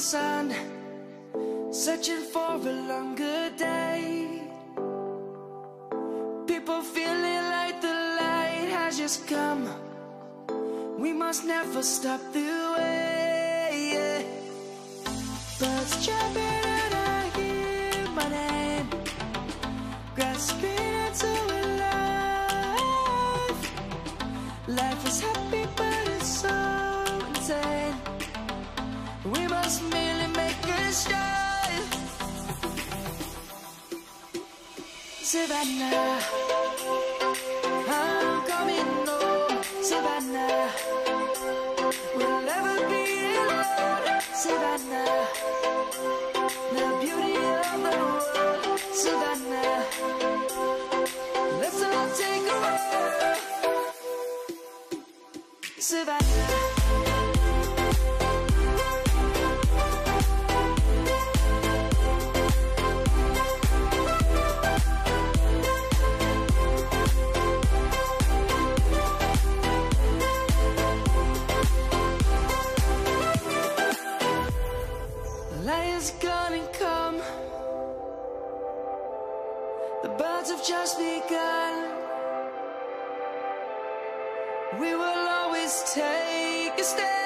sun, searching for a longer day. People feeling like the light has just come. We must never stop the way. Birds jumping and I hear my name, grasping into a life. Life is happy but it's so insane. We must merely make a start. Savannah, I'm coming home. Savannah, we'll never be alone. Savannah, the beauty of the world. Savannah, let's all take a walk. Savannah. Lion's gonna come. The birds have just begun. We will always take a stand.